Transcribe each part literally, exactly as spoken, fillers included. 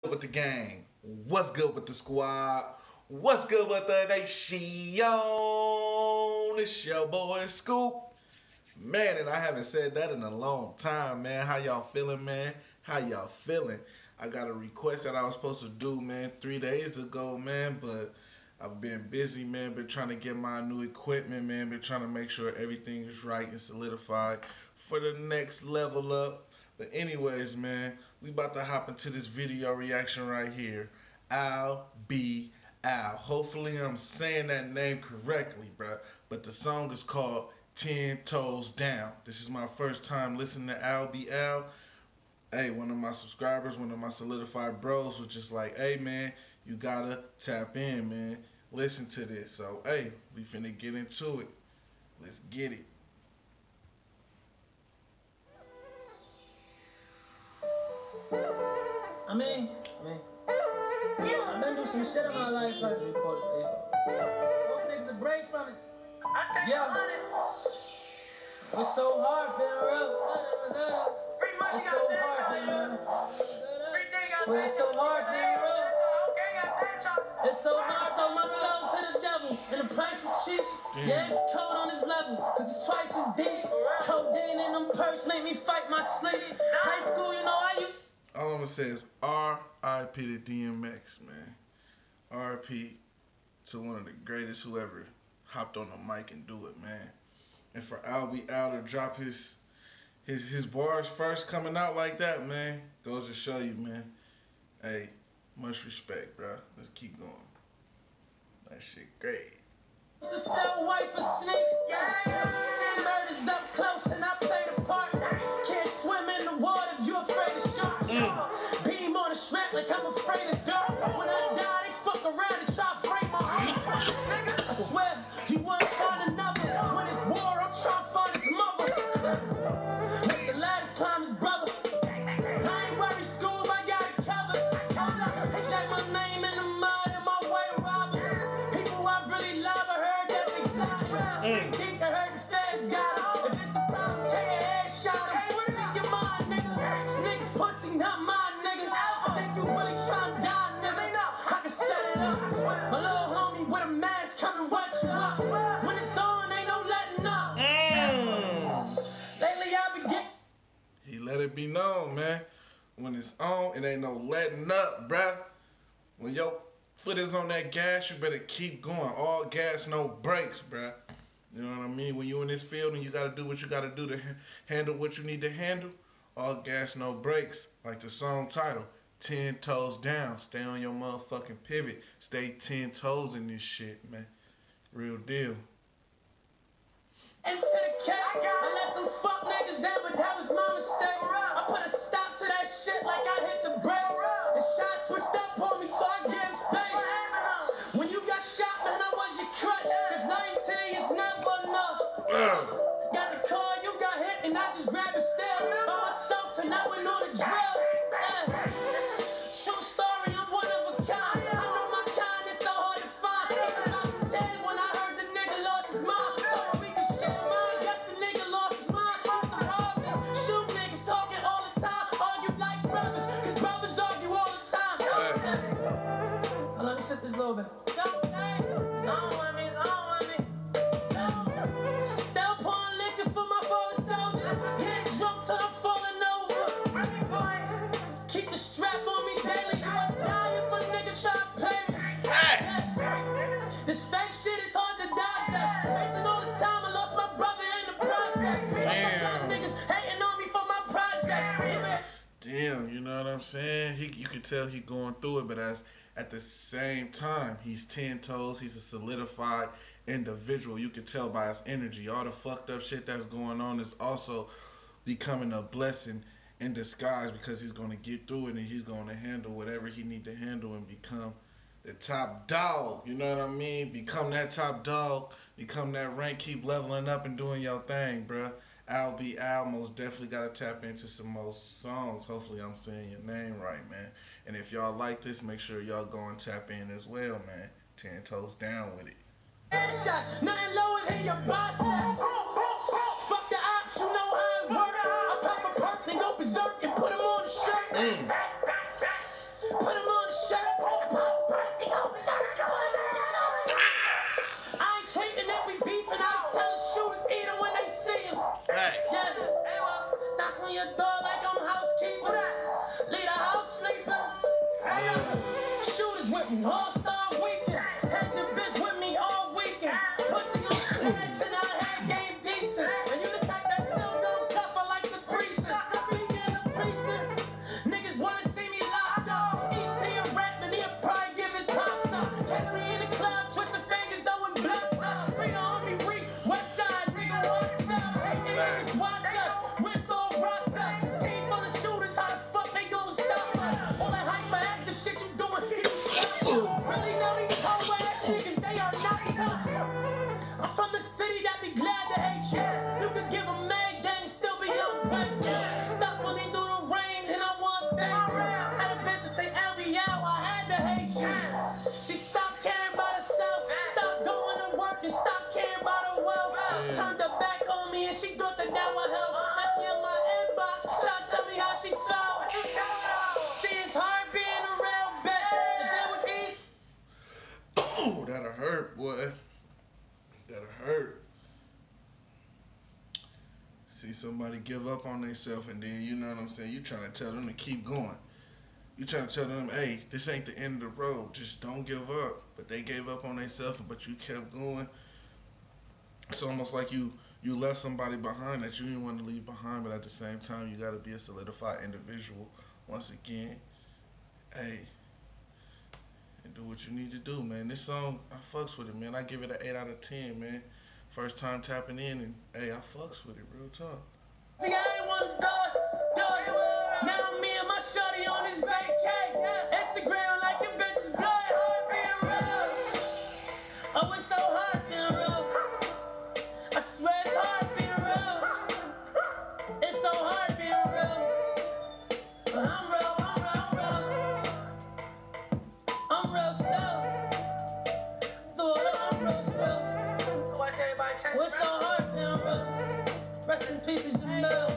with the gang? What's good with the squad? What's good with the nation? It's your boy Scoop. Man, and I haven't said that in a long time, man. How y'all feeling, man? How y'all feeling? I got a request that I was supposed to do, man, three days ago, man, but I've been busy, man. Been trying to get my new equipment, man. Been trying to make sure everything is right and solidified for the next level up. But anyways, man, we about to hop into this video reaction right here. Al B. Al. Hopefully I'm saying that name correctly, bruh. But the song is called Ten Toes Down. This is my first time listening to Al B. Al. Hey, one of my subscribers, one of my solidified bros was just like, hey, man, you gotta tap in, man. Listen to this. So, hey, we finna get into it. Let's get it. I mean, I mean, I've been through some shit in my life. Like, record this Both niggas a break from it. Yeah. It's so hard being real. It's so hard being real. Swear it's so hard being real. It's so hard, so my soul to the devil. And the price was cheap. Damn. Yeah, it's cold on this level. Cause it's twice as deep. Codeine in them purse make me fight my sleep. High school, you know how you. All I'm gonna say is R I P to D M X, man. R I P to one of the greatest who ever hopped on the mic and do it, man. And for Al B. Al to drop his his his bars first coming out like that, man, goes to show you, man. Hey, much respect, bro. Let's keep going. That shit great. The sell white for snakes, yeah. See murders up close and I play the part. Can't swim in the water if you afraid of sharks. Mm. Beam on the strap like I'm afraid of dark. When I die, they fuck around and try to frame my heart. I swear, you won't find another. When it's war, I'm trying to find his mother. Make the ladders climb his brother. I ain't worried, school, I got it covered. They check my name in the mud and my way robbers. People I really love, I heard that they fly. They think I heard the feds got him. If it's a problem, take a headshot him. Speak your mind, nigga. Snakes pussy, not my niggas. I think you really trying to die, nigga. I can set it up. My little homie with a mask coming watch you up. When it's on, ain't no letting up. Mm. Lately I been getting. He let it be known, man. When it's on, it ain't no letting up, bruh. When your foot is on that gas, you better keep going. All gas, no brakes, bruh. You know what I mean? When you in this field and you gotta do what you gotta do to ha handle what you need to handle, all gas, no brakes. Like the song title, Ten Toes Down. Stay on your motherfucking pivot. Stay ten toes in this shit, man. Real deal. Into the cat, I let some fuck niggas in, but that was my mistake. I put a stop to that shit like I hit the brakes. And shot switched up on me, so I gave space. When you got shot, man, I was your crutch. Cause nineteen is never enough. Uh. Got the car, you got hit, and I just grabbed a step by myself, and I went on a drill. Uh. True story, I'm one of a kind. I know my kind is so hard to find. Even about the tens when I heard the nigga lost his mind. Told him we could share mine. Guess the nigga lost his mind. Used to rob them. Shoot niggas talking all the time. Argue like brothers, cause brothers argue all the time. Uh. Let me sip this little bit. Don't want me, don't want me. Still pouring liquor for my fallen soldiers. Getting drunk till I'm falling over. Keep the strap on me daily. You are dying for nigga try to play me. This fake shit is hard to digest. Facing all the time, I lost my brother in the process. Damn. Niggas hating on me for my project. Damn, you know what I'm saying? He, you can tell he going through it, but as at the same time, he's ten toes. He's a solidified individual. You can tell by his energy. All the fucked up shit that's going on is also becoming a blessing in disguise because he's going to get through it and he's going to handle whatever he need to handle and become the top dog. You know what I mean? Become that top dog. Become that rank. Keep leveling up and doing your thing, bruh. Al B. Al most definitely got to tap into some more songs. Hopefully I'm saying your name right, man. And if y'all like this, make sure y'all go and tap in as well, man. Ten Toes Down with it. Headshot, nothing lower than your biceps. Fuck the ops, you know how it work. I pop a perk, then go berserk and put him on the shirt. Mm. Put him All-Star weekend. Had your bitch with me all weekend. Pussy on smash and I had game decent. And you the type that still don't cuff her like the precinct. Speaking of precinct, niggas wanna see me locked up. E T a rap and he'll probably give his pops up. Catch me in the club, twisting fingers, throwing blocks up. Bring the homie Reek, West Side, nigga, what's up? Hey, niggas watch us, we're so rocked up. Team full of shooters, how the fuck they gon' stop us? All that hyperactive shit you doing, you really know these whole ass niggas, they are not tough. I'm from the city that be glad to hate you. You could give a mag gang, still be ungrateful. Stuck with me through the rain, and I want that. Had a bitch to say L B L, I had to hate you. She stopped caring about herself, stopped going to work, and stopped caring about her wealth. Turned her back on me, and she thought that that would help. Now she in my inbox, trying to tell me how she felt. See, it's hard being a real bitch. If it was easy. Oh, that'll hurt, boy. That'll hurt. See somebody give up on themselves, and then, you know what I'm saying, you trying to tell them to keep going. You trying to tell them, hey, this ain't the end of the road. Just don't give up. But they gave up on themselves, but you kept going. It's almost like you you left somebody behind that you didn't want to leave behind, but at the same time, you got to be a solidified individual. Once again, hey, and do what you need to do, man. This song, I fucks with it, man. I give it an eight out of ten, man. First time tapping in, and hey, I fucks with it, real talk. See, I ain't wanna do it, do it. Now me and my shorty on this vacay. Instagram like your bitches blood, hard being real. Oh, it's so hard being real. I swear it's hard being real. It's so hard being real. But I'm real, I'm real, I'm real. I'm real still. So I'm real still. What's so hard being real? Rest in peace to Jamel.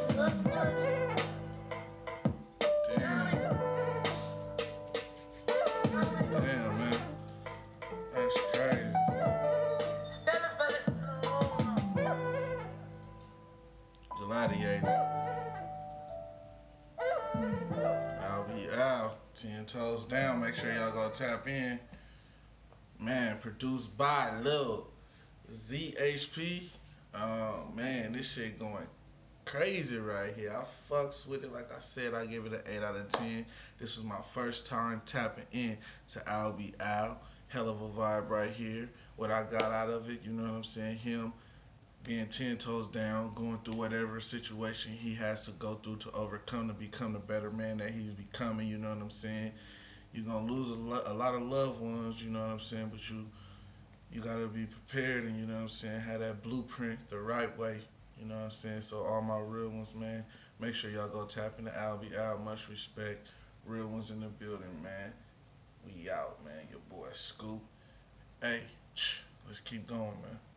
Damn. Damn, man. That's crazy. Gladiator. I'll be out. Ten toes down. Make sure y'all go tap in. Man, produced by Lil Z H P. Oh man, this shit going crazy right here. I fucks with it. Like I said, I give it an eight out of ten. This was my first time tapping in to Al B Al. Hell of a vibe right here. What I got out of it, you know what I'm saying? Him being ten toes down, going through whatever situation he has to go through to overcome to become the better man that he's becoming, you know what I'm saying? You're going to lose a, lo- a lot of loved ones, you know what I'm saying? But you you got to be prepared and, you know what I'm saying, have that blueprint the right way, you know what I'm saying? So all my real ones, man, make sure y'all go tap into Al B Al. Much respect. Real ones in the building, man. We out, man. Your boy Scoop. Hey, let's keep going, man.